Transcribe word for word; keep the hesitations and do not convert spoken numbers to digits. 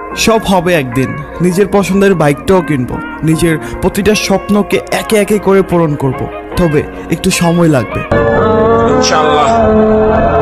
সব হবে একদিন। নিজের পছন্দের বাইকটাও কিনবো, নিজের প্রতিটা স্বপ্নকে একে একে করে পূরণ করব। তবে একটু সময় লাগবে। ইনশাআল্লাহ।